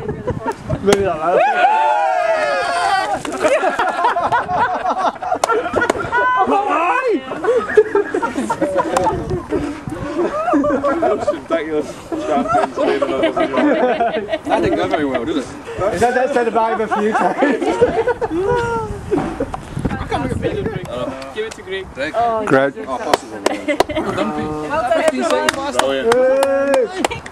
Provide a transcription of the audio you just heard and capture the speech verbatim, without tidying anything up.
Maybe not loud. That didn't go very well, did it? Is that that said about him a few times? I can't look at Greg. Uh, Give it to Greg. Greg? Greg. Oh, possible. fifteen seconds. Brilliant.